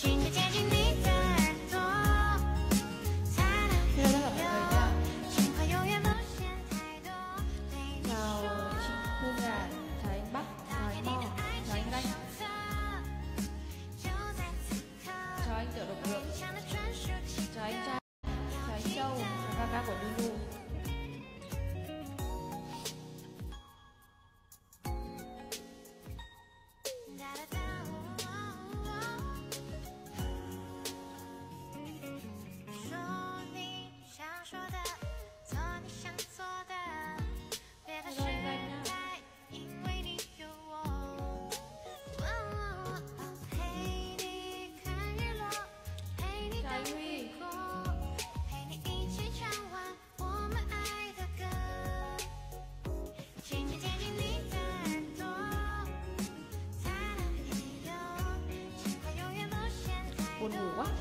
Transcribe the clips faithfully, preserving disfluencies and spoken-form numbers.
Buồn ngủ quá.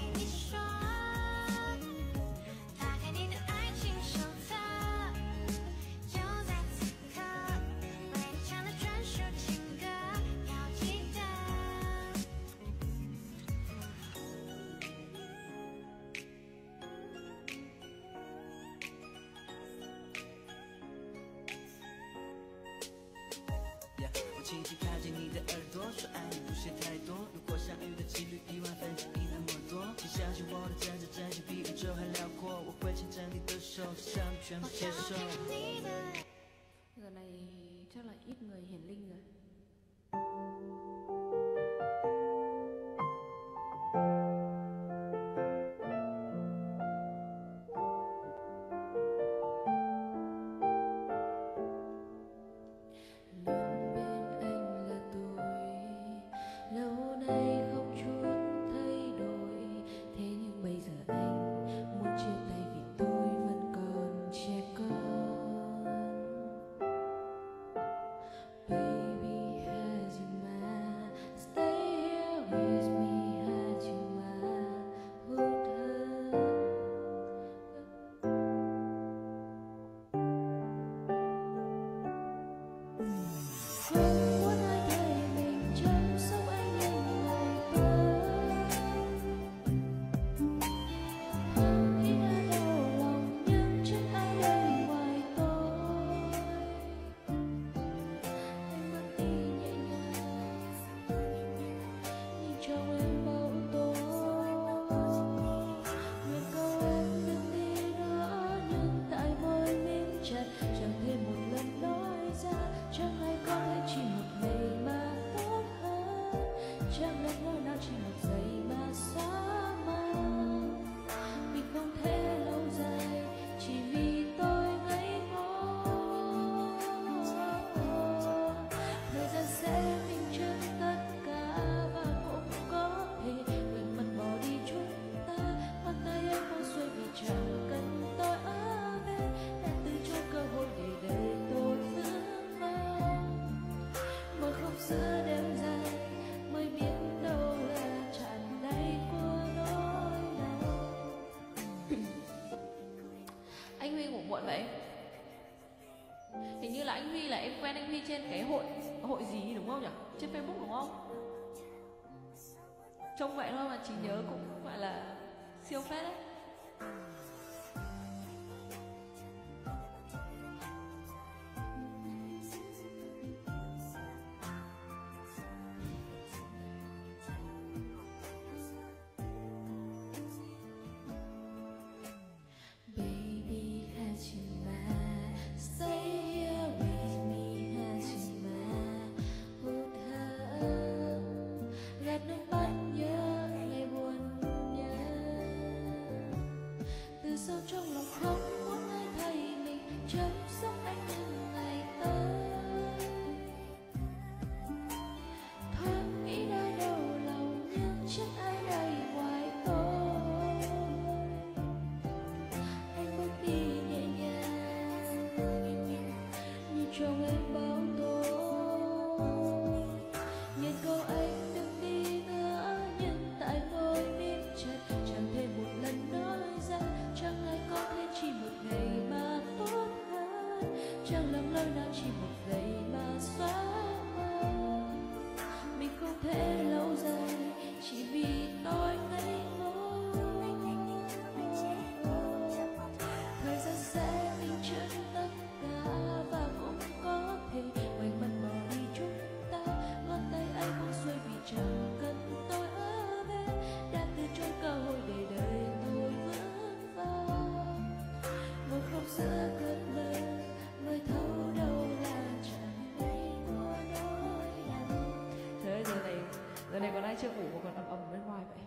Giờ này chắc là ít người hiển linh rồi. Anh Huy ngủ muộn vậy? Hình như là anh Huy là em quen anh Huy trên cái hội hội gì đúng không nhỉ? Trên Facebook đúng không? Trông vậy thôi mà trí nhớ cũng gọi là siêu phết đấy. ai chưa ngủ mà còn ầm ầm bên ngoài vậy?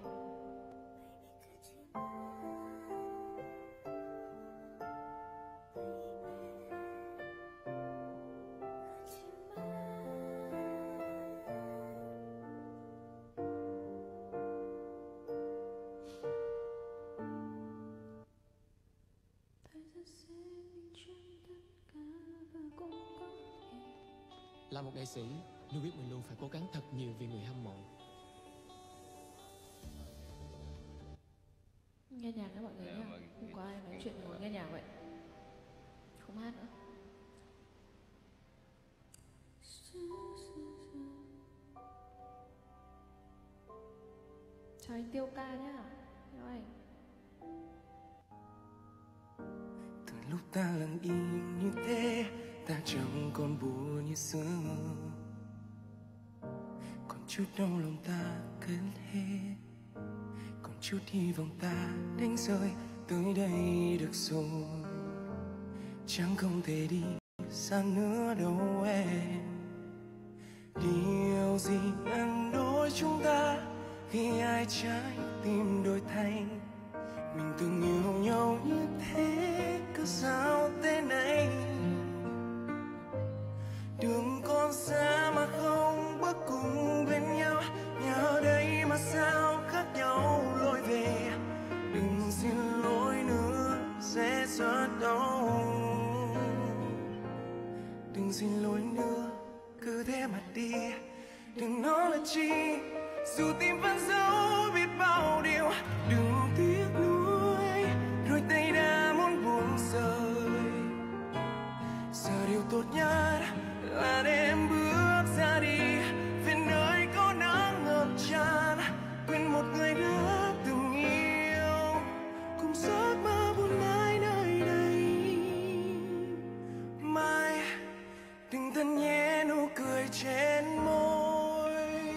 Là một nghệ sĩ, Lưu biết mình luôn phải cố gắng thật nhiều vì người hâm mộ. Nghe nhạc đấy mọi người nhá. Hôm qua em nói chuyện ngồi nghe nhạc vậy. Không hát nữa. Chào anh Tiêu Ca nhá. Chào anh. Từ lúc ta lặng im như thế, ta chẳng còn buồn như xưa, còn chút đau lòng ta cất hết, còn chút hy vọng ta đánh rơi. Tới đây được rồi, chẳng không thể đi xa nữa đâu em. Điều gì ngăn đôi chúng ta khi ai trái tim đổi thay? Mình từng yêu nhau như thế, cớ sao thế này? Đường còn xa mà không bước cùng bên nhau, nhà ở đây mà sao khác nhau lối về. Đừng xin lỗi nữa sẽ rất đau, đừng xin lỗi nữa cứ thế mà đi. Đừng nói là chi, dù tim vẫn giấu biết bao điều. Đừng tiếc nuối, đôi tay đã muốn buông rời. Giờ điều tốt nhất là để em bước ra đi, về nơi có nắng ngập tràn. Quên một người đã từng yêu, cùng giấc mơ buồn mãi nơi đây. Mai đừng thân nhé nụ cười trên môi.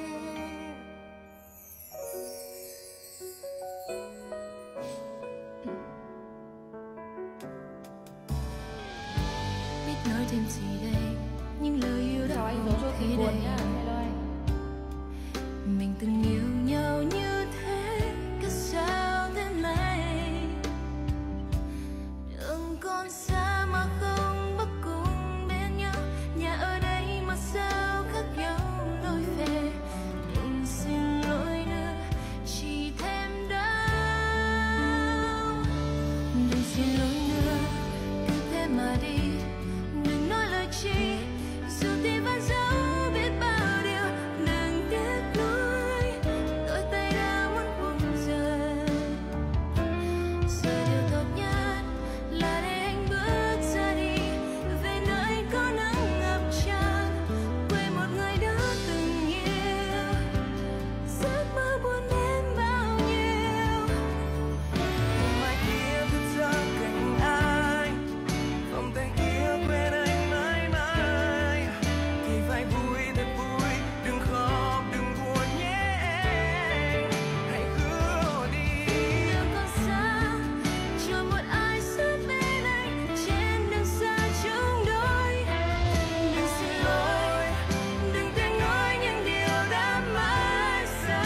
Biết nói thêm gì đây, những lời yêu đã chào anh Dấu cho khi buồn đây. nhá. Hello anh. Mình từng yêu nhau như thế, cớ sao thế này? Đường còn xa mà không bước cùng bên nhau, nhà ở đây mà sao khác nhau lối về. Đừng xin lỗi nữa, chỉ thêm đau. Đừng xin lỗi nữa, cứ thế mà đi. Đừng nói lời chi, dù tim vẫn giấu biết bao điều. Đừng tiếc nuối, đôi tay đã muốn buông rơi. Giờ điều tốt nhất là để anh bước ra đi, về nơi có nắng ngập tràn. Quên một người đã từng yêu, giấc mơ buồn đến bao nhiêu. Mai kia thức giấc cạnh anh, vòng tay kia quên anh mãi mãi. Thì phải vui thật vui, đừng khóc đừng buồn nhé. Hãy hứa đi. Đường còn xa, chờ một ai sát bên anh trên đường xa chúng đôi. Đừng xin lỗi, đừng tiếc nuối những điều đã mãi xa.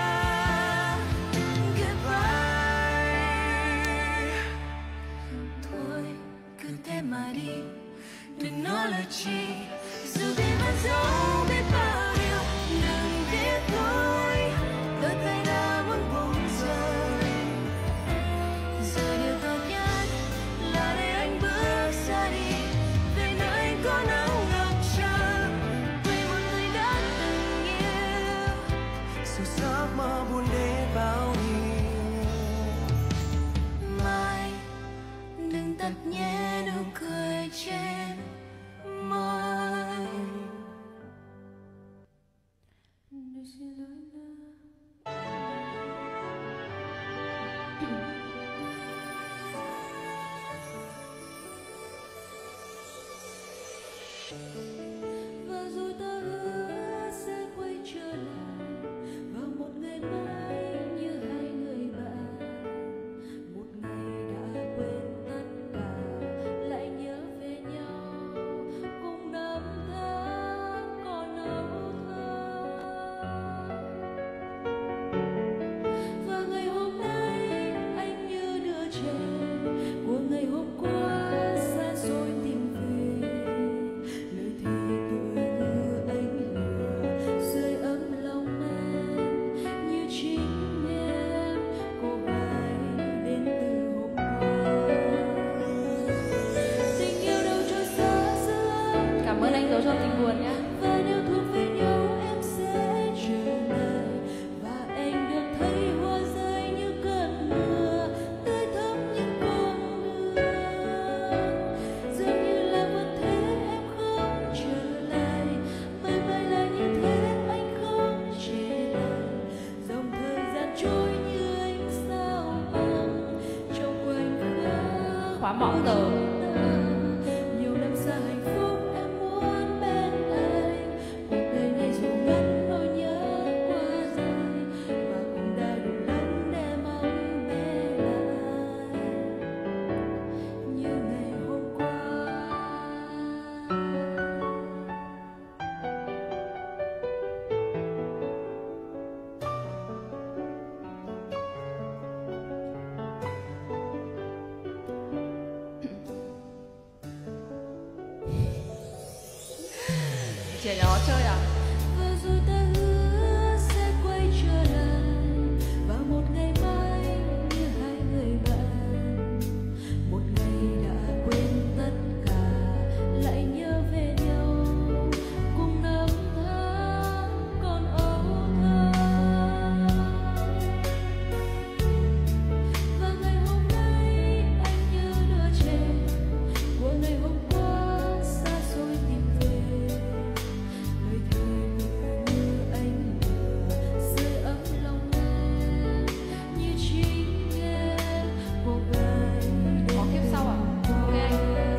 Goodbye. Thôi cứ thế mà đi, đừng nói lời chi, dù tim vẫn giấu biết bao điều. Đừng tiếc nuối, đôi tay đã muốn buông rơi. Giờ điều tốt nhất là để anh bước ra đi, về nơi có nắng ngập tràn. Quên một người đã từng yêu. Dù giấc mơ buồn đến bao nhiêu. Mai đừng tắt nhé nụ cười trên môi. Đừng xin lỗi nữa. Và rồi ta hứa sẽ quay trở lại vào một ngày mai như hai người bạn. Một ngày đã quên tất cả, lại nhớ về nhau cùng năm tháng còn âu thơ. quá mỏng giờ. Nhiều năm xa hạnh phúc em muốn bên anh, cuộc đời này dù ngắn nỗi nhớ quá dài, và cũng đã đủ lớn để mong về lại như ngày hôm qua. Trẻ nhỏ chơi à? Và rồi ta hứa sẽ quay trở lại vào một ngày mai như hai người bạn. Một ngày đã quên tất cả, lại nhớ về nhau cùng năm tháng còn âu thơ. Và ngày hôm nay anh như đứa trẻ của ngày hôm qua xa xôi tìm về. Lời thề như anh vừa rơi ấm lòng em như chính em cô gái Có kiếp sau à? Ok anh.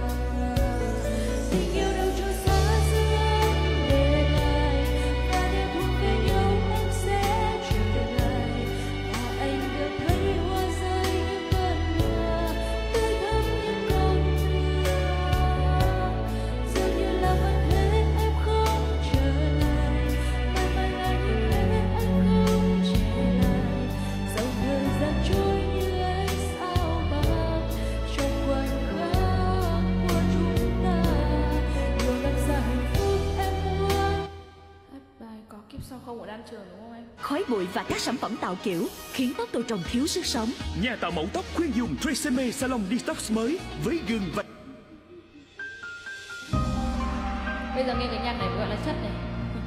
tình yêu đâu cho xa xưa để lại, và để thuộc về nhau em sẽ trở lại. Và anh được thấy hoa rơi những cơn mưa, tươi thắm những con mưa. Dường như là vẫn thế em không trở lại, mãi mãi là như thế em không trở lại. Dòng thời gian trôi như ánh sao bạc trong khoảnh khắc của chúng ta. Nhiều năm xa hạnh phúc em muốn. Hát bài Có kiếp sau không của Đan Trường đúng không anh? Khói bụi và các sản phẩm tạo kiểu khiến tóc tôi trông thiếu sức sống. Nhà tạo mẫu tóc khuyên dùng Tresemme Salon Detox mới với gừng và Bây giờ nghe cái nhạc này mới gọi là chất này.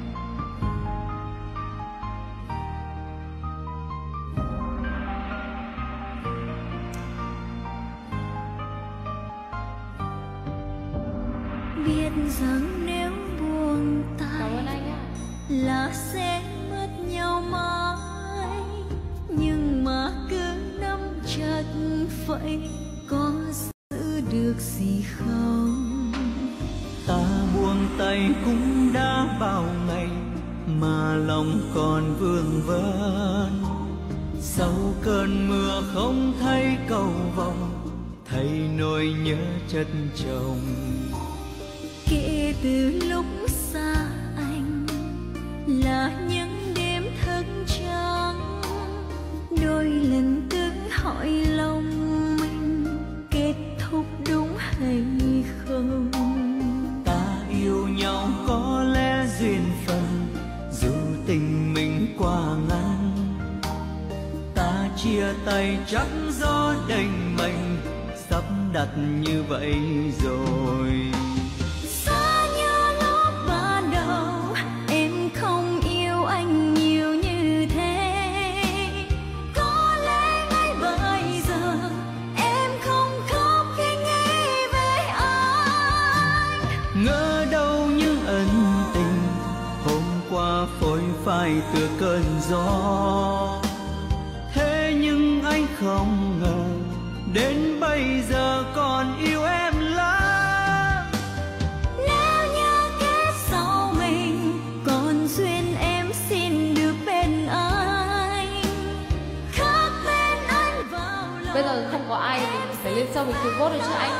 Biết rằng nếu buông Cảm tay ơn anh ạ. là sẽ mất nhau mãi, nhưng mà cứ nắm chặt vậy có giữ được gì không? Ta buông tay cũng đã bao ngày mà lòng còn vương vấn. Sau cơn mưa không thấy cầu vồng, thấy nỗi nhớ chất chồng. Kể từ lúc xa anh là những đêm thức trắng, đôi lần tự hỏi lòng mình kết thúc đúng hay không. Ta yêu nhau có lẽ duyên phận, dù tình mình quá ngắn. Ta chia tay chắc do đành mình sắp đặt như vậy rồi. Xa như lúc ban đầu em không yêu anh nhiều như thế, có lẽ ngay bây giờ em không khóc khi nghĩ về anh. Ngỡ đâu những ân tình hôm qua phôi phai từ cơn gió. Thế nhưng anh không ngờ đến bây giờ còn yêu em lắm. Nếu như kiếp sau mình còn duyên em xin được bên anh, khắc bên anh vào lòng. Bây giờ không có ai mình phải lên sau mình tự vote được chứ anh.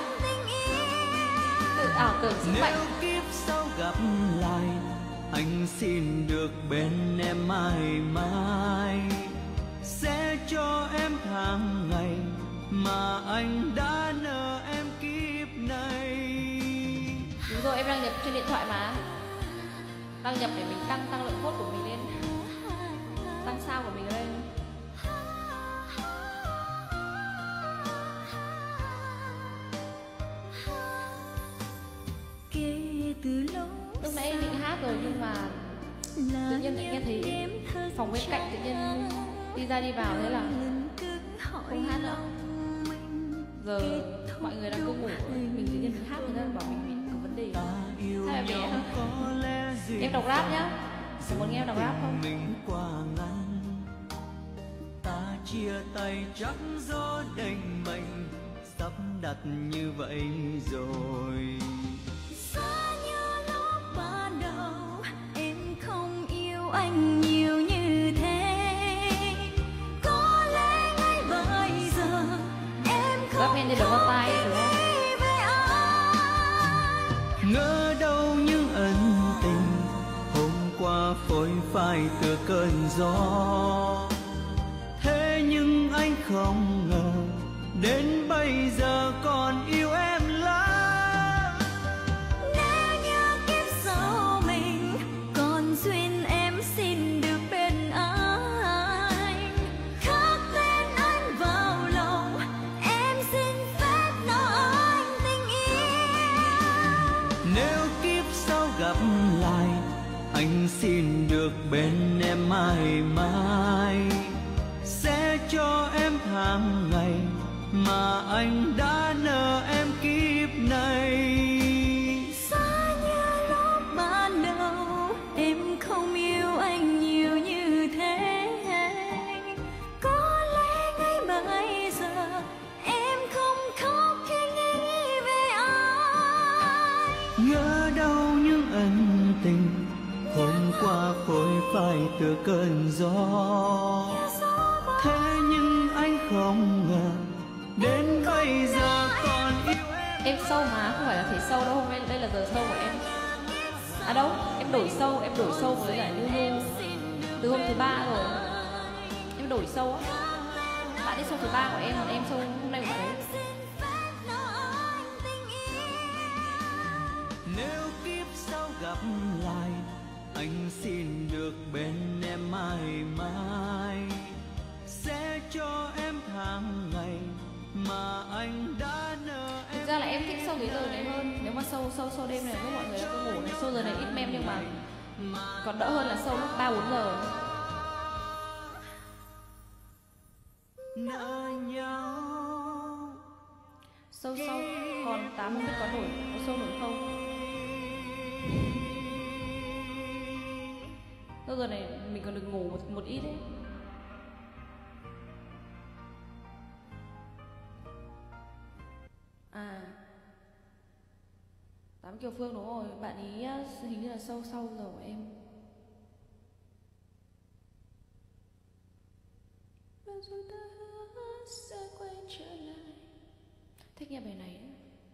Tự ảo tưởng sức mạnh. Nếu kiếp sau gặp lại, anh xin được bên em mãi mãi. Sẽ cho em tháng ngày mà anh đã nợ em kiếp này. Đúng rồi, em đăng nhập trên điện thoại mà. Đăng nhập để mình tăng tăng lượng vote của mình lên, tăng sao của mình lên. Kể từ lúc Lúc nãy em định hát rồi nhưng mà tự nhiên lại nghe thấy phòng bên cạnh tự nhiên đi ra đi vào, thế là không hát nữa. Giờ mọi người đang cứ ngủ, mình tự nhiên mình hát, người ta bảo mình bị có vấn đề. Hay là bé không? Em đọc rap nhá. Có muốn nghe em đọc rap không? Mình qua ngăn, ta chia tay chắc do đành mình sắp sắp đặt như vậy rồi. Xa như lúc ban đầu em không yêu anh nhiều như thế, có lẽ ngay bây giờ em Gấp không lên thì đừng có tay đúng không? nghĩ về ai. Ngỡ đâu những ân tình hôm qua phôi phai từ cơn gió, thế nhưng anh không ngờ đến bây giờ còn yêu em lắm. Nếu như kiếp sau mình còn duyên em xin được bên anh, khắc tên anh vào lòng, em xin phép nói anh tình yêu. Nếu kiếp sau gặp lại, anh xin được bên em mãi mãi, sẽ cho em tháng ngày mà anh đã nợ em kiếp này. Xa như lúc ban đầu em không yêu anh nhiều như thế, có lẽ ngay bây giờ em không khóc khi nghĩ về ai. Ngỡ đâu những ân tình hôm qua phôi phai từ cơn gió, thế nhưng anh không ngờ đến bây giờ còn yêu em. Em sâu mà, không phải là thể sâu đâu, hôm nay đây là giờ sâu của em. À đâu, em đổi sâu, em đổi sâu với lại Lưu Lưu từ hôm thứ ba rồi. Em đổi sâu á. Bạn ấy sâu thứ ba của em, còn em sâu hôm nay của bạn ấy. Nếu kiếp sau gặp lại, anh xin được bên em mãi mãi, sẽ cho em tháng ngày mà anh đã nợ em. Thực ra là em thích sâu cái giờ này hơn. Nếu mà sâu sâu sâu đêm này với mọi người là cứ ngủ này, sâu giờ này ít mem nhưng mà còn đỡ hơn là sâu lúc ba bốn giờ. Nợ nhau Sâu sâu còn tám không biết có nổi, có sâu nổi không? Sâu giờ này mình còn được ngủ một, một ít đấy. À, Tám Kiều Phương đúng rồi, bạn ý á, hình như là sâu sâu giờ của em. Và rồi ta hứa sẽ quay trở lại. Thích nghe bài này ấy.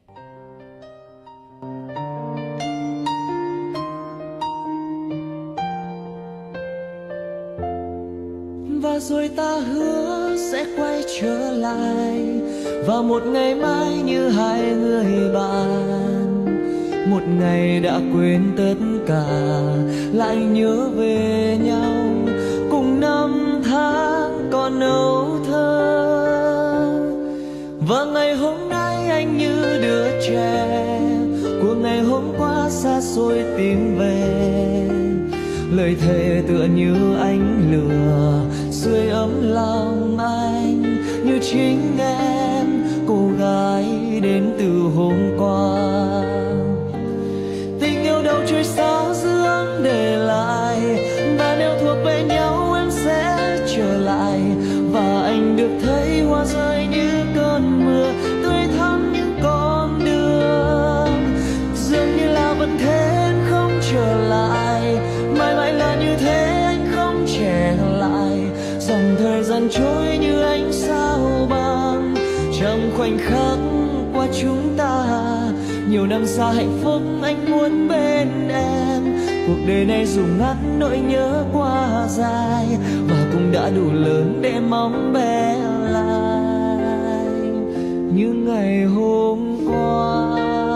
Và rồi ta hứa sẽ quay trở lại vào một ngày mai như hai người bạn, một ngày đã quên tất cả lại nhớ về nhau, cùng năm tháng còn âu thơ. Và ngày hôm nay anh như đứa trẻ của ngày hôm qua xa xôi tìm về, lời thề tựa như ánh lửa sưởi ấm lòng anh, như chính em cô gái đến từ hôm qua. Tình yêu đâu trôi sao dưỡng để lại, và nếu thuộc về nhau em sẽ trở lại, và anh được thấy hoa rơi như cơn mưa tươi thắm những con đường. Dường như là vẫn thế anh không trở lại, mãi mãi là như thế anh không trẻ lại. Dòng thời gian trôi như ánh sao băng, trong khoảnh khắc qua chúng ta. Nhiều năm xa hạnh phúc anh muốn bên em, cuộc đời này dù ngắn nỗi nhớ quá dài, và cũng đã đủ lớn để mong bé lại như ngày hôm qua.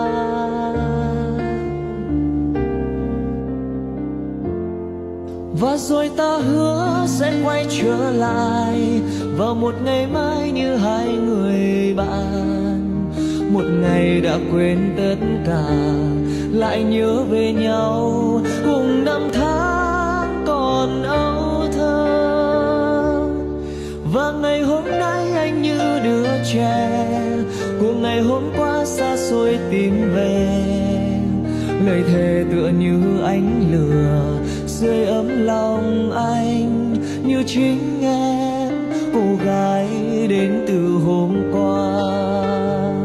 Và rồi ta hứa sẽ quay trở lại vào một ngày mai như hai người bạn, một ngày đã quên tất cả lại nhớ về nhau, cùng năm tháng còn âu thơ. Và ngày hôm nay anh như đứa trẻ của ngày hôm qua xa xôi tìm về, lời thề tựa như ánh lửa sưởi ấm lòng anh, như chính em cô gái đến từ hôm qua.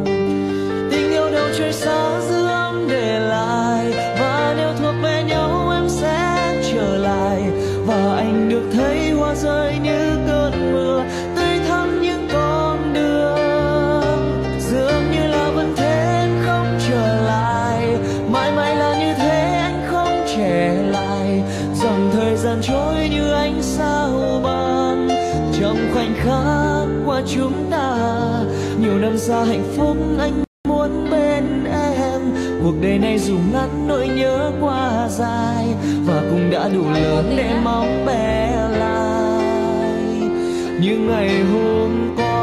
rơi như cơn mưa tươi thắm những con đường, dường như là vẫn thế anh không trở lại, mãi mãi là như thế anh không trẻ lại, dòng thời gian trôi như ánh sao băng trong khoảnh khắc qua chúng ta. Nhiều năm xa hạnh phúc anh muốn bên em, cuộc đời này dù ngắn nỗi nhớ qua dài và cũng đã đủ lớn để mong bé lại như ngày hôm qua.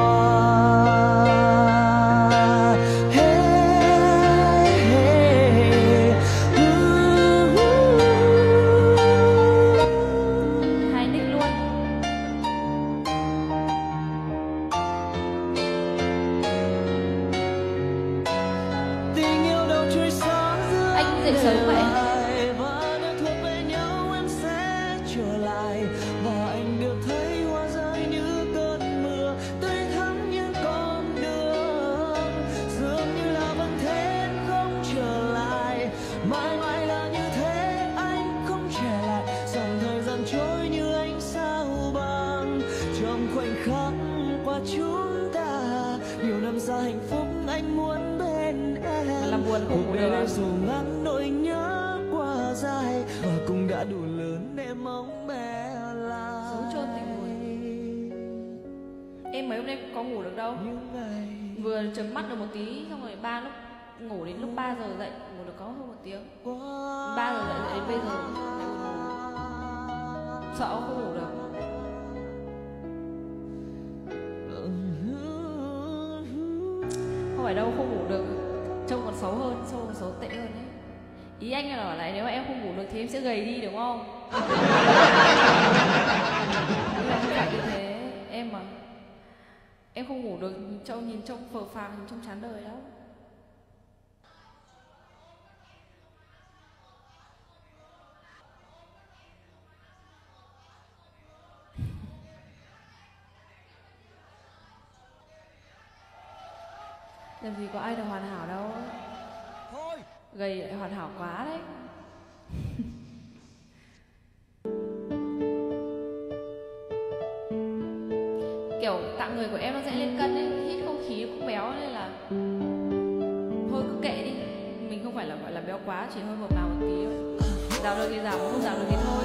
Dù ngắn nỗi nhớ qua dài và cũng đã đủ lớn để mong bé lại. Sống trôn tình buồn. Em mấy hôm nay có ngủ được đâu. Vừa chấm mắt được một tí xong rồi ba lúc ngủ đến lúc ba giờ dậy, ngủ được có hơn một tiếng. Ba giờ dậy dậy đến bây giờ lại ngủ. Sợ không ngủ được. Không phải đâu, không ngủ được trông còn xấu hơn, trông còn xấu tệ hơn đấy. Ý anh là bảo lại nếu mà em không ngủ được thì em sẽ gầy đi đúng không? Nhưng mà không phải như thế, em mà em không ngủ được trông nhìn trông phờ phạc, nhìn trông chán đời lắm. Làm gì có ai được hoàn hảo đâu. Thôi. Gầy lại hoàn hảo quá đấy. Kiểu tạng người của em nó sẽ lên cân ấy, hít không khí cũng béo nên là thôi cứ kệ đi. Mình không phải là gọi là béo quá, chỉ hơi mập mạp một tí thôi. Giảm được thì giảm, không giảm được thì thôi.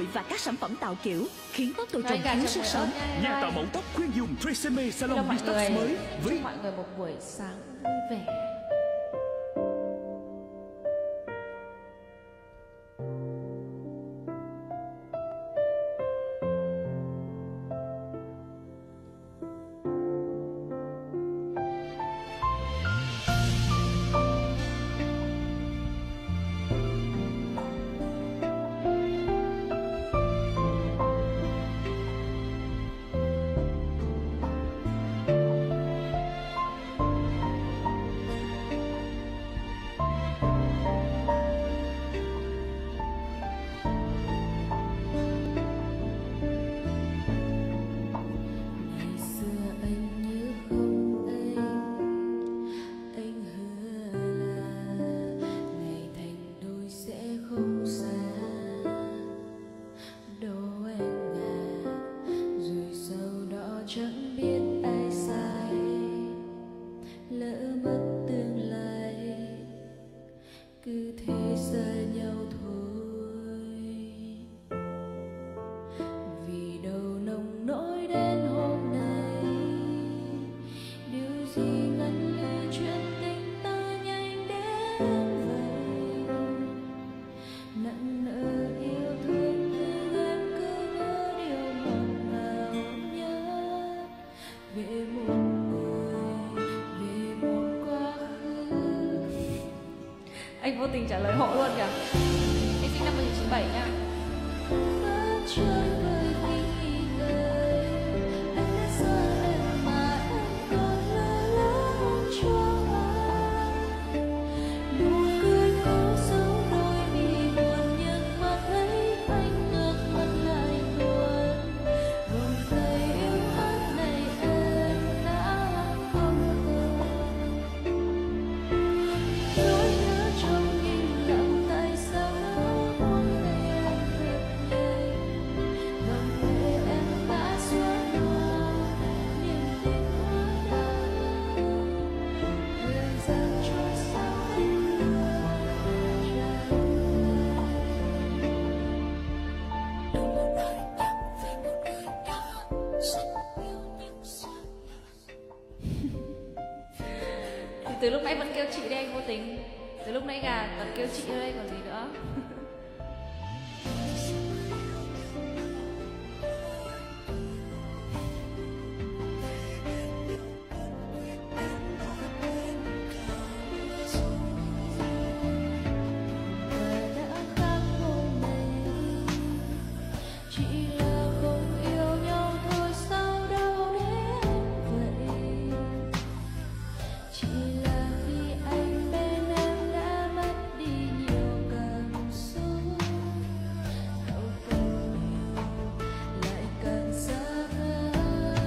bụi và các sản phẩm tạo kiểu khiến tóc tôi Rồi, trông cả thiếu chục sức buổi sống. ớt nha. Nhà Bye. tạo mẫu tóc khuyên dùng Tresemme Hello Salon mọi Detox người, mới với chúc mọi người một buổi sáng vui vẻ. Ngày xưa anh nhớ không anh, anh hứa là ngày thành đôi sẽ không xa. Đâu anh à, rồi sau đó chẳng biết ai sai, lỡ mất tương lai, cứ thế xa nhau thôi. Vì đâu nồng nỗi đến hôm nay, điều gì ngăn lừa chuyện tình ta nhanh đến vậy. Nặng nỡ yêu thương nhưng em cứ nhớ điều ngọt ngào nhất. Về một người, về một quá khứ. Anh vô tình trả lời hộ luôn kìa. Anh sinh năm một nghìn chín trăm chín mươi bảy nha. Mắt trôi vơi nghĩ lời, anh đã xa em mà em còn lo lắng cho ai. Nụ cười có dấu đôi mi buồn nhưng mà thấy anh ngước mắt lại buồn. Vòng tay yêu ớt này em đã không còn. Nỗi nhớ trong im lặng tại sao nỡ buông tay em thật nhanh. Dòng lệ em đã xóa nhòa niềm tin hóa đá. Thời gian trôi sao anh đưa trở Đâu một lời nhắc về một người đã rất yêu nhưng xa. Thì từ lúc nãy vẫn kêu chị đây anh vô tình. Từ lúc nãy gà vẫn kêu chị ở đây còn gì nữa. Và đã khác hôm nay, chỉ là không yêu nhau thôi sao đau đến vậy. Chỉ là khi anh bên em đã mất đi nhiều cảm xúc, đau càng nhiều lại càng xa cách.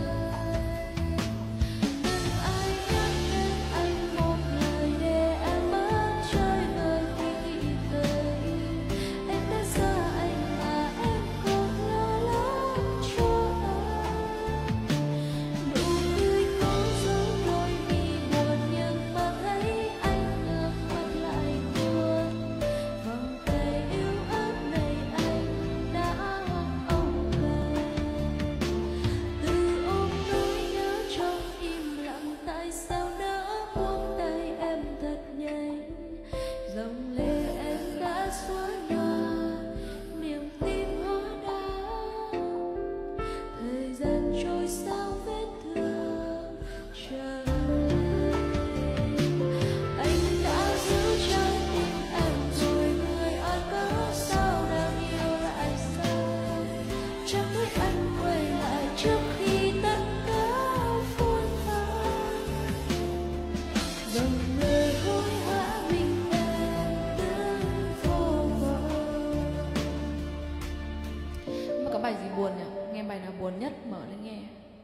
Đừng ai nhắc đến anh một lời để em bớt trôi vơi khi nghĩ tới. Em đã xa anh mà em còn lo lắng cho ai. Nụ cười có dấu đôi mi buồn nhưng mà thấy anh ngước mắt lại buồn. Vòng tay yêu ớt này anh đã ôm về. Từ ôm nỗi nhớ trong im lặng tại sao nỡ buông tay em thật nhanh. Dòng lệ em đã xóa nhòa niềm tin hóa đá. Thời gian trôi sao vết thương trở lại. Anh đã giữ trái tim em rồi người ơi cớ sao đang yêu lại sai. Chắc thấy anh quay lại trước khi tất cả phôi phai. Dòng lời hối hả mình em đứng vô vọng. Mà có bài gì buồn nhỉ? Nghe bài nào buồn nhất mở lên nghe.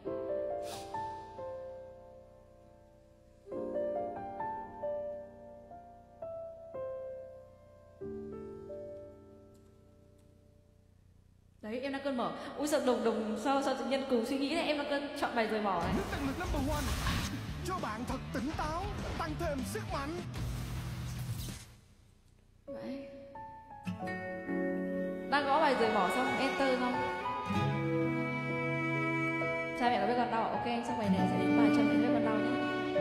Đấy em đang cơn mở. Ui sao đồng đồng sao sao tự nhiên cùng suy nghĩ này em đang cơn chọn bài rời bỏ này. Nước tăng lực number one cho bạn thật tỉnh táo, tăng thêm sức mạnh. Vậy. Đang gõ bài lời rời bỏ xong enter không? Cha mẹ có biết con đau, ok, xong bài này sẽ đến bài cha mẹ biết con đau nhé.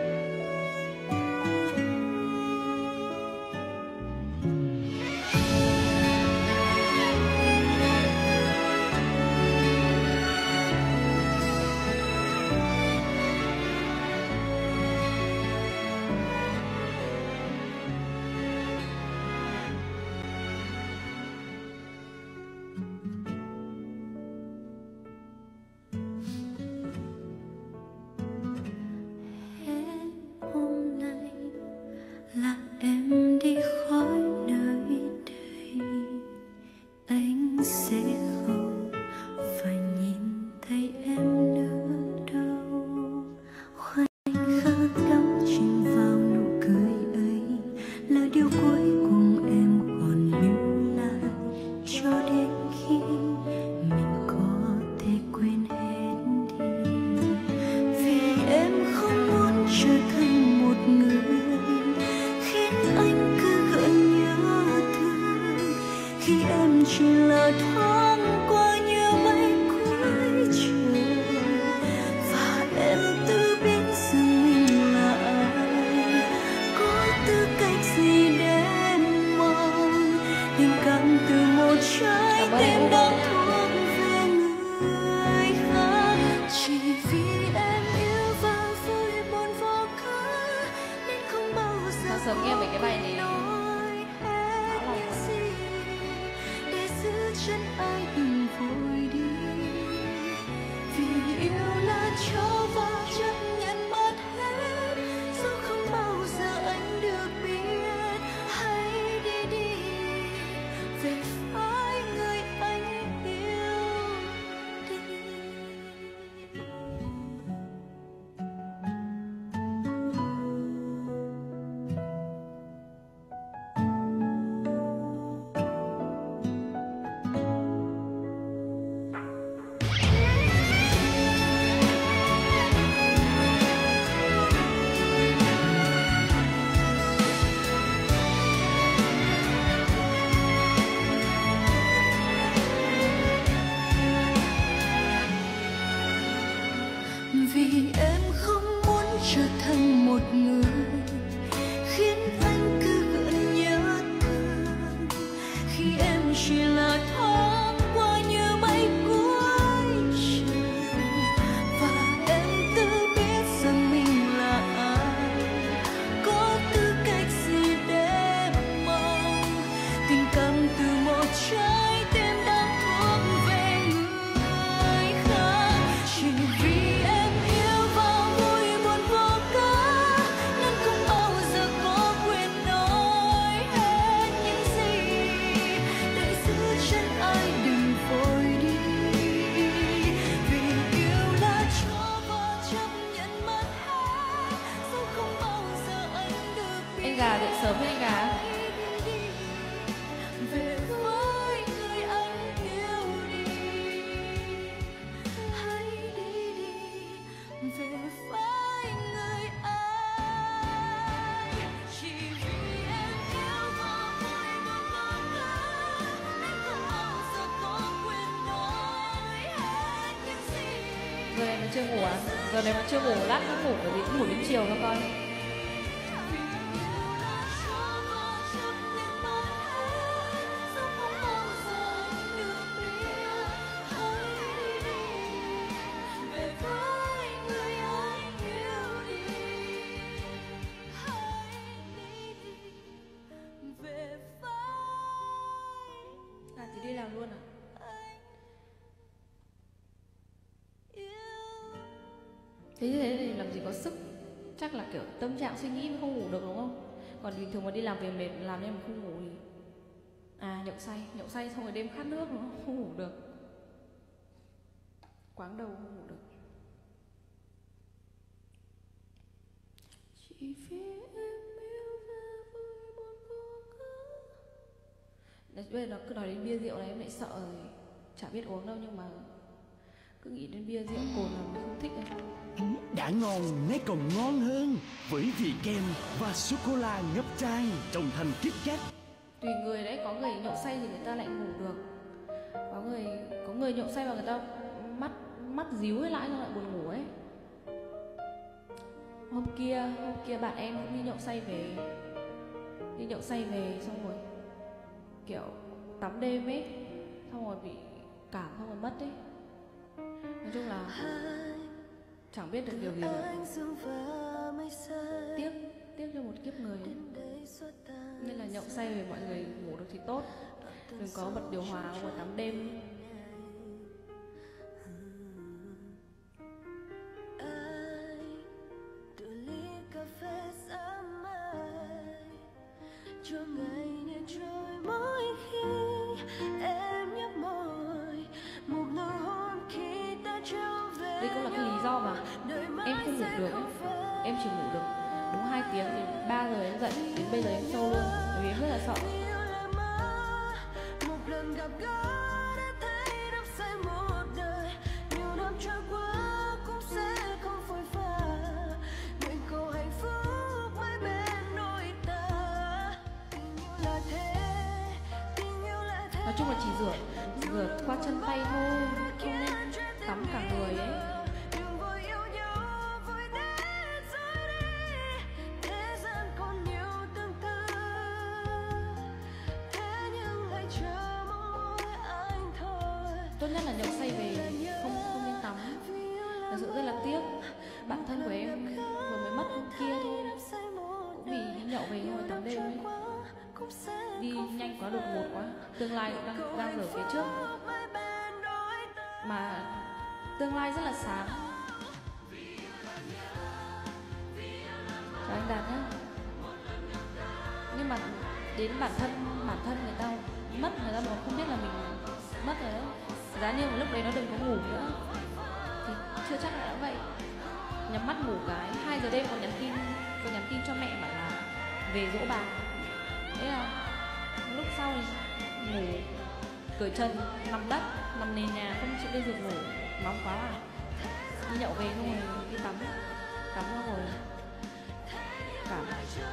Chưa ngủ à? Giờ này mà chưa ngủ, lát nó ngủ bởi vì cũng ngủ đến chiều các con. À thì đi làm luôn à? Thế như thế thì làm gì có sức. Chắc là kiểu tâm trạng suy nghĩ mới không ngủ được đúng không? Còn bình thường mà đi làm về mệt làm nên mà không ngủ thì à nhậu say, nhậu say xong rồi đêm khát nước nó không ngủ được. Quáng đầu không ngủ được. Chỉ vì em yêu và vui buồn vô cớ. Bây giờ nó cứ nói đến bia rượu này em lại sợ rồi. Chả biết uống đâu nhưng mà cứ nghĩ đến bia rượu cồn là mình không thích ấy. Đã ngon nay còn ngon hơn với vị kem và sô-cô-la ngập tràn trong thành Kit Kat. Tùy người đấy, có người nhậu say thì người ta lại ngủ được, Có người có người nhậu say và người ta mắt mắt díu ấy lại, xong lại buồn ngủ ấy. Hôm kia hôm kia bạn em cũng đi nhậu say về, đi nhậu say về xong rồi kiểu tắm đêm ấy, xong rồi bị cảm xong rồi mất ấy. Nói chung là chẳng biết được điều gì cả. Tiếc tiếc cho một kiếp người. Nên là nhậu say về mọi người ngủ được thì tốt, đừng có bật điều hòa ngồi tắm đêm. Cho ngày này trôi mỗi khi em nhấp môi một nụ hôn khi ta trở về. Đây cũng là cái lý do mà em không ngủ được ấy. Em chỉ ngủ được đúng hai tiếng thì ba giờ em dậy, đến bây giờ em sâu luôn bởi vì em rất là sợ. Một lần gặp gỡ đã thấy đắm say một đời, nhiều năm trôi qua cũng sẽ không phôi pha. Nguyện cầu hạnh phúc mãi bên đôi ta. Tình yêu là thế, tình yêu là thế. Nói chung là chỉ rửa rửa qua chân tay thôi, không nên tắm cả người ấy. Đừng vội yêu nhau, vội đến rồi đi. Thế gian còn nhiều tương tư, thế nhưng hãy chờ mong mỗi anh thôi. Tốt nhất là nhậu say về không không nên tắm. Thật sự rất là tiếc. Bạn thân của em vừa mới mất hôm kia thôi, cũng vì đi nhậu về rồi tắm đêm ấy. Đi nhanh quá, đột ngột quá. Tương lai cũng đang đang ở phía trước, mà tương lai rất là sáng. Chào anh Đạt nhé. Nhưng mà đến bản thân bản thân người ta mất, người ta còn không biết là mình mất rồi đấy. Giá như một lúc đấy nó đừng có ngủ nữa thì chưa chắc là đã vậy. Nhắm mắt ngủ cái hai giờ đêm còn nhắn tin còn nhắn tin cho mẹ bảo là về dỗ bà. Thế là lúc sau thì ngủ cởi chân nằm đất, nằm nền nhà không chịu lên giường ngủ, nóng quá à. Đi nhậu về xong rồi đi tắm tắm xong rồi cảm.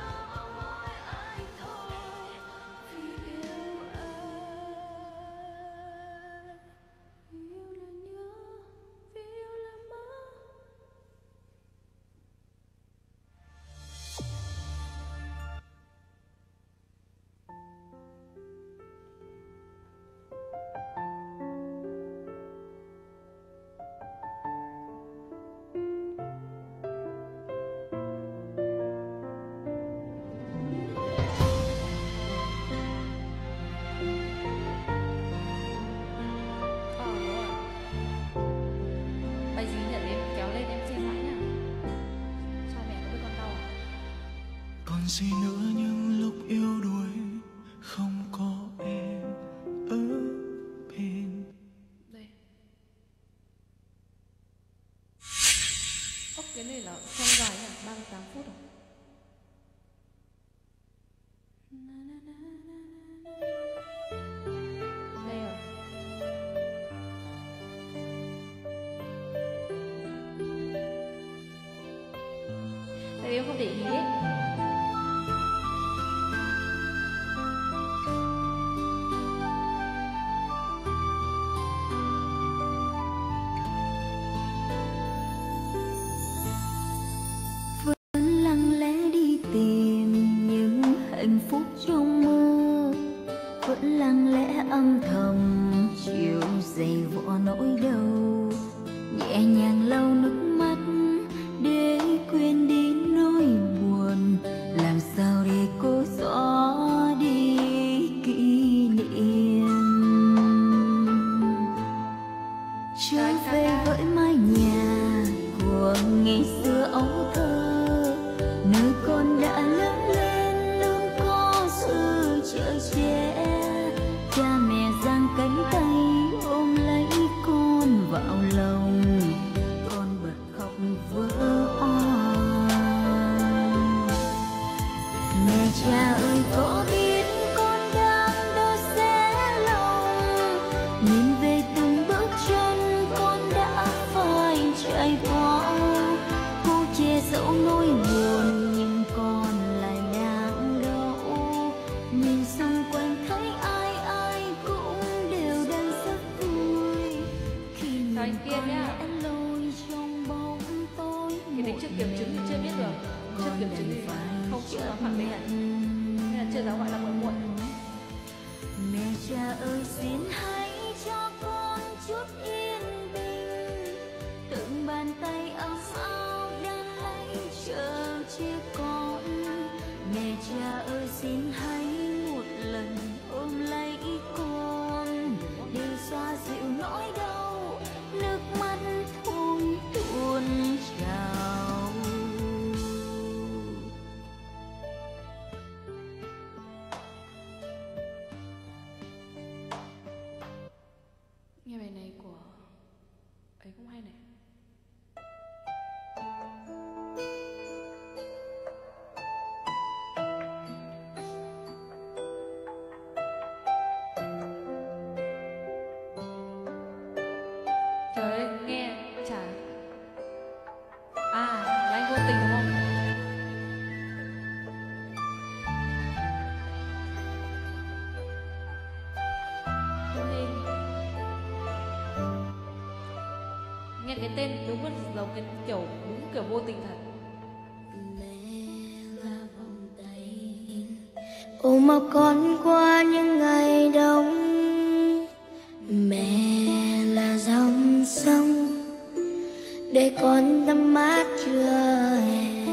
Còn gì nữa nhưng lúc yêu đuối không có em ở bên. Đây. Ốc cái này là trong dài nhỉ, ba mươi tám phút rồi. Đây rồi. Tại vì em không để ý ấy. Trong mơ vẫn lặng lẽ âm thầm chiều dày vò nỗi đau, nhẹ nhàng lau nước mắt để quên đi nỗi buồn, làm sao để cố xóa đi kỷ niệm. Trở về với mái nhà của ngày xưa ấu thơ, nơi con đã lớn lên trẻ. Cha mẹ giang cánh tay ôm lấy con vào lòng, con bật khóc vỡ òa. Mẹ cha ơi có biết con đang đâu sẽ lòng, nhìn về từng bước chân con đã phải trải qua. Cô che giấu nỗi buồn nhưng con lại đang đau, nhìn xung quanh thấy ai ai cũng đều đang rất chào anh Kiên nhá. Cái đấy chưa kiểm chứng thì chưa biết được, chưa kiểm chứng thì không chịu nó khẳng định, nên là chưa dám gọi là muộn muộn. Mẹ cha ơi xin hãy cho con chút yên bình, từng bàn tay ấm áo đang lấy chờ che con. Mẹ cha ơi xin hãy một lần ôm lấy con, để xoa dịu nỗi đau, nước mắt thôi tuôn trào. Nghe bài này của ấy cũng hay này. Trời ơi, nghe chả. À, là anh vô tình đúng không? Nghe cái tên đúng là giống cái kiểu đúng kiểu vô tình thật. Ôm ấp con qua những ngày đông, mẹ là dòng sông để con tắm mát trưa hè.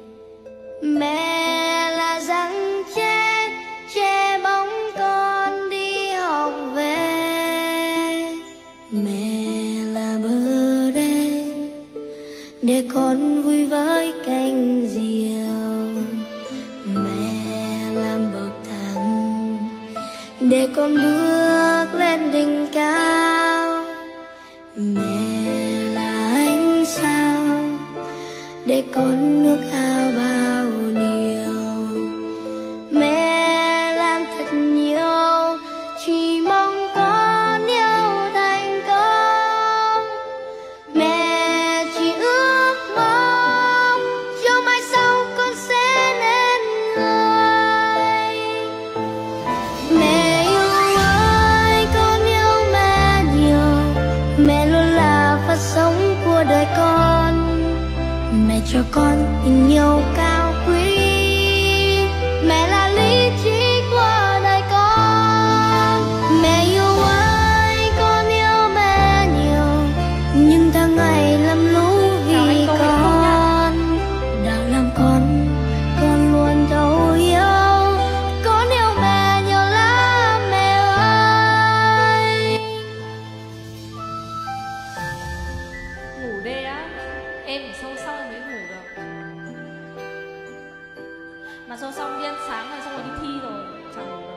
Mẹ là rặng tre che bóng con đi học về. Mẹ là bờ đê để con vui với cành diều. Mẹ làm bậc thang để con bước lên đỉnh cao. Mẹ là ánh sao để con nước ao bao điều. Mẹ làm thật nhiều chỉ mong con yêu thành công. Mẹ chỉ ước mong cho mai sau con sẽ nên người. Mẹ yêu ơi, con yêu mẹ nhiều. Mẹ luôn là phát sống của đời con. Mẹ cho con tình yêu cao quý. Mẹ là lý trí của đời con. Mẹ yêu ơi, con yêu mẹ nhiều. Nhưng tháng ngày lầm lũ vì con. Đã làm con, con luôn thấu hiểu. Con yêu mẹ nhiều lắm mẹ ơi. Ngủ đê á, em phải sâu xong mới ngủ được. Mà sâu xong đi ăn sáng rồi xong rồi đi thi rồi, chẳng ngủ được.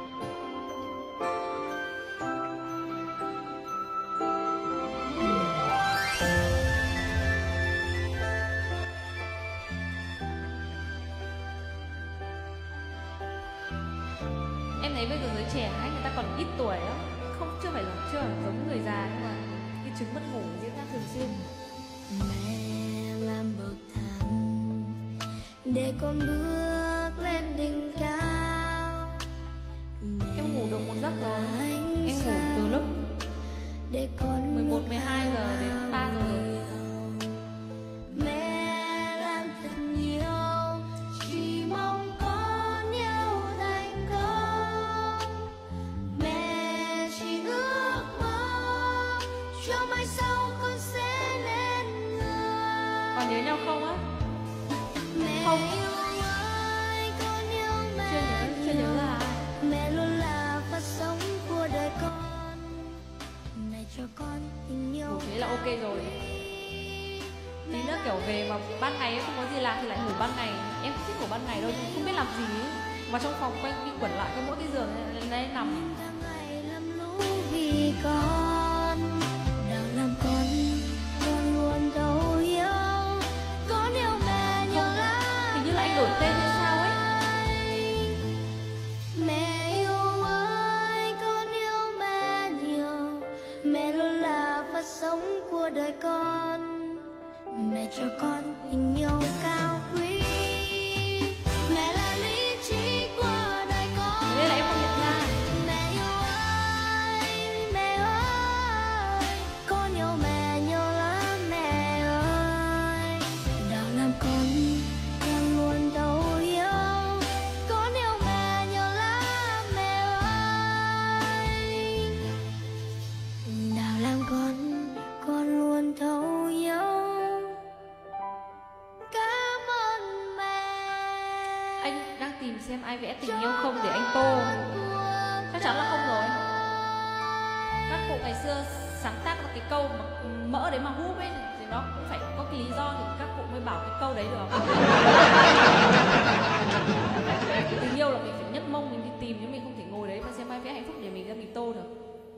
Em thấy bây giờ giới trẻ ấy, người ta còn ít tuổi lắm, không chưa phải là chưa phải giống người già, nhưng mà cái chứng mất ngủ diễn ra thường xuyên. Mẹ làm bậc thang để con bước lên đỉnh cao. Em ngủ được một giấc rồi, Ánh em ngủ từ lúc để con mười một, mười hai giờ đến ba giờ rồi. Mẹ làm thật nhiều chỉ mong con yêu thành công. Mẹ chỉ ước mong cho mai sau con sẽ nên người. Còn nhớ nhau không á? Mẹ Không. yêu ơi, con yêu mẹ Chưa nhớ, chưa nhớ là ai. mẹ luôn là phát sống của đời con. Mẹ cho con tình yêu Ngủ thế là ok rồi. Tí nữa kiểu về mà ban ngày ấy, không có gì làm thì lại ngủ ban ngày. Em không thích ngủ ban ngày đâu, nhưng không biết làm gì ấy. Mà trong phòng quanh đi quẩn lại cái mỗi cái giường này, này nằm. tháng ngày lầm lũ vì con. Đã làm con, con luôn thấu hiểu. Con yêu mẹ nhiều lắm. Hình như là anh đổi tên hay sao ấy. Mẹ yêu ơi, con yêu mẹ nhiều. Mẹ luôn là phát sống của đời con. Mẹ cho con tình yêu cao quý. Mẹ là lý trí của đời con. Thế nên là em không nhận ra. Mẹ yêu ơi, mẹ ơi, con yêu ai vẽ tình yêu không để anh tô? Chắc chắn là không rồi. Các cụ ngày xưa sáng tác một cái câu mà mỡ đấy mà húp ấy thì nó cũng phải có cái lý do thì các cụ mới bảo cái câu đấy được. Tình yêu là mình phải nhấc mông mình đi tìm, chứ mình không thể ngồi đấy và xem ai vẽ hạnh phúc để mình ra mình tô được.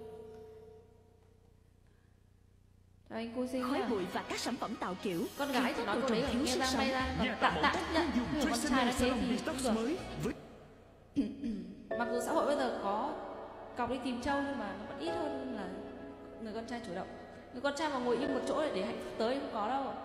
Rồi anh cô xin Khói nhá. bụi và các sản phẩm tạo kiểu. Con gái thì nói câu đấy thiếu nghe sức ra sống. may ra, còn Nhà tạm tạo tạm mẫu chấp nhận. dùng Người con Tristan trai nó thế Salon thì Detox cũng được. mới với Mặc dù xã hội bây giờ có cọc đi tìm trâu nhưng mà nó vẫn ít hơn là người con trai chủ động. Người con trai mà ngồi im một chỗ để hạnh phúc tới không có đâu.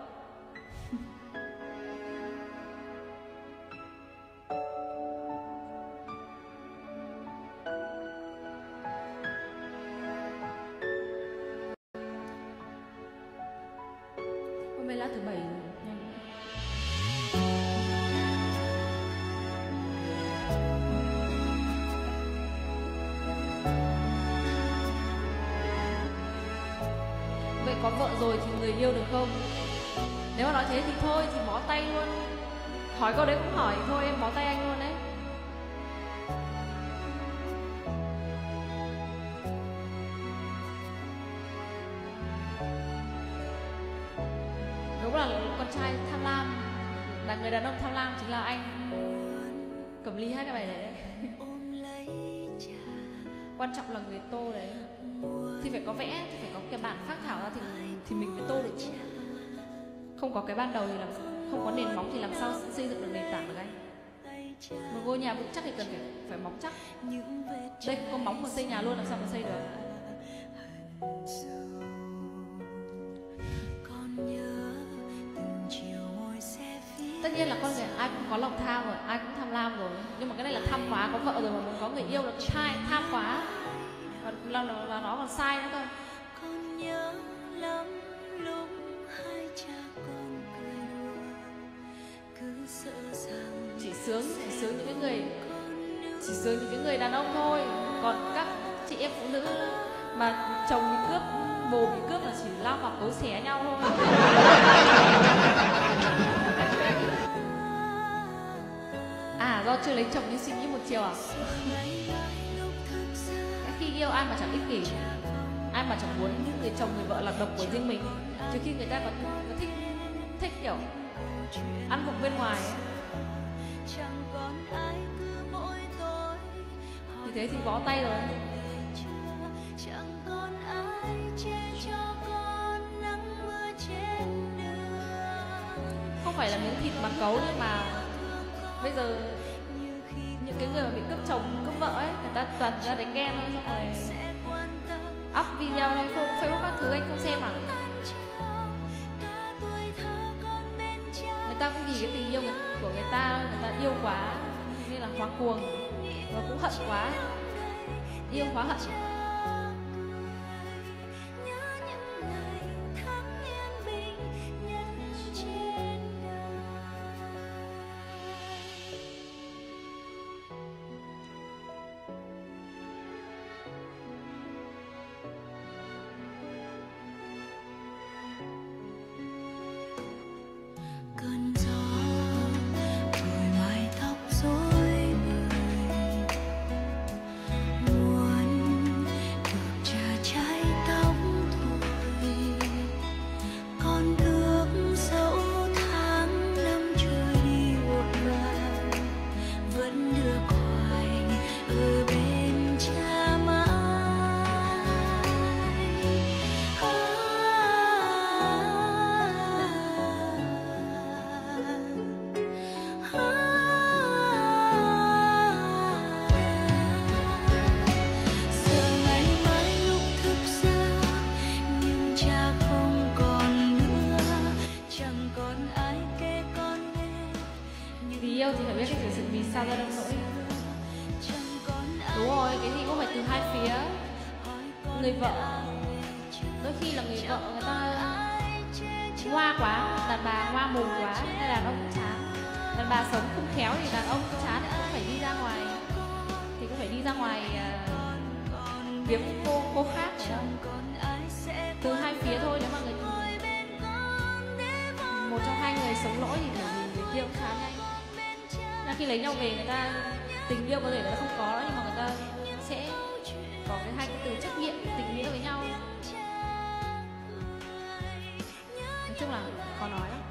Hôm nay là thứ bảy rồi. Vậy có vợ rồi thì người yêu được không? Nếu mà nói thế thì thôi thì bó tay luôn. Hỏi câu đấy cũng hỏi thôi em bó tay anh luôn đấy. Đúng là con trai tham lam, là người đàn ông tham lam chính là anh Cẩm Ly hát cái bài đấy đấy. Quan trọng là người tô đấy thì phải có vẽ, thì phải có cái bản phác thảo ra thì thì mình mới tô được chứ. Không có cái ban đầu thì làm không có nền móng thì làm sao xây dựng được nền tảng được anh. Một ngôi nhà vững chắc thì cần phải phải móng chắc. Đây không có móng mà xây nhà luôn làm sao mà xây được. Tất nhiên là con người ai cũng có lòng tham rồi, ai cũng tham lam rồi. Nhưng mà cái này là tham quá, có vợ rồi mà muốn có người yêu là sai, tham quá. Và là, là, là nó còn sai nữa thôi. Con nhớ lắm lúc hai cha con cười đùa, cứ sợ rằng Chỉ sướng, chỉ sướng những cái người Chỉ sướng những cái người đàn ông thôi. Còn các chị em phụ nữ mà chồng bị cướp, bồ bị cướp là chỉ lao vào cấu xé nhau thôi. À do chưa lấy chồng nên suy nghĩ một chiều à? Khi yêu ai mà chẳng ích kỷ, ai mà chẳng muốn người chồng người vợ là độc của riêng mình, trừ khi người ta có, có thích thích kiểu ăn vụng bên ngoài ấy. Như thế thì bó tay rồi. Không phải là miếng thịt mà cấu, nhưng mà bây giờ những cái người mà bị cướp chồng cướp vợ ấy, người ta toàn ra đánh ghen thôi, xong rồi up video lên Facebook các thứ anh không xem à? Người ta cũng vì cái tình yêu của người ta, người ta yêu quá nên là quá cuồng và cũng hận quá, yêu quá hận. Cơn gió thổi mái tóc rối bời, muốn được trà trái tóc thôi. Con ước dẫu tháng năm trôi đi vội vàng, vẫn được hoài ở bên cha mãi. Giờ ngày mai lúc thức giấc nhưng cha không còn nữa, chẳng còn ai kể con nghe. Vì yêu thì phải biết cách xử sự vì sao ra nông nỗi. Chẳng còn ai Đúng rồi, cái gì cũng phải từ hai phía. Người vợ, đôi khi là người vợ người ta ngoa quá, đàn bà ngoa mồm quá nên đàn ông cũng chán. Đàn bà sống không khéo thì đàn ông cũng chán, cũng phải đi ra ngoài, thì cũng phải đi ra ngoài uh, kiếm cô cô khác phải không? Từ hai phía thôi. Nếu mà người một trong hai người sống lỗi thì kiểu gì người kia cũng chán nhanh. Là khi lấy nhau về người ta tình yêu có thể là không có đó, nhưng mà người ta sẽ có cái hai cái từ trách nhiệm tình nghĩa với nhau. Nói chung là khó nói lắm.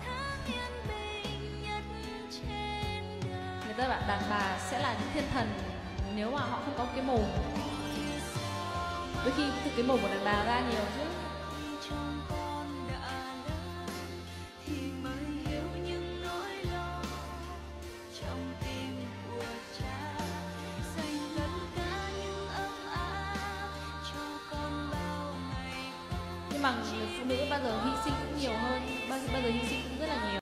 Người ta bảo đàn bà sẽ là những thiên thần nếu mà họ không có cái mồm. Đôi khi từ cái mồm của đàn bà ra nhiều chứ. Nhưng mà người phụ nữ bao giờ hy sinh cũng nhiều hơn, bao, bao giờ hy sinh cũng rất là nhiều.